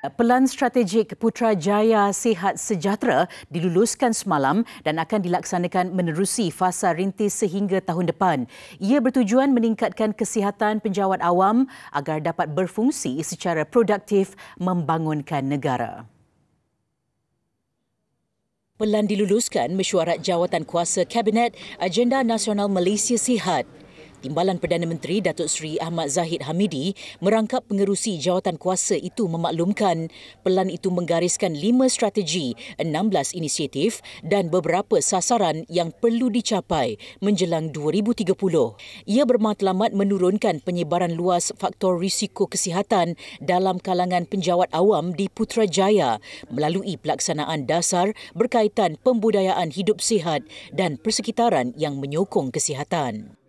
Pelan Strategik Putrajaya Sihat Sejahtera diluluskan semalam dan akan dilaksanakan menerusi fasa rintis sehingga tahun depan. Ia bertujuan meningkatkan kesihatan penjawat awam agar dapat berfungsi secara produktif membangunkan negara. Pelan diluluskan mesyuarat jawatan kuasa Kabinet Agenda Nasional Malaysia Sihat. Timbalan Perdana Menteri Datuk Seri Ahmad Zahid Hamidi merangkap pengerusi jawatan kuasa itu memaklumkan pelan itu menggariskan 5 strategi, 16 inisiatif dan beberapa sasaran yang perlu dicapai menjelang 2030. Ia bermatlamat menurunkan penyebaran luas faktor risiko kesihatan dalam kalangan penjawat awam di Putrajaya melalui pelaksanaan dasar berkaitan pembudayaan hidup sihat dan persekitaran yang menyokong kesihatan.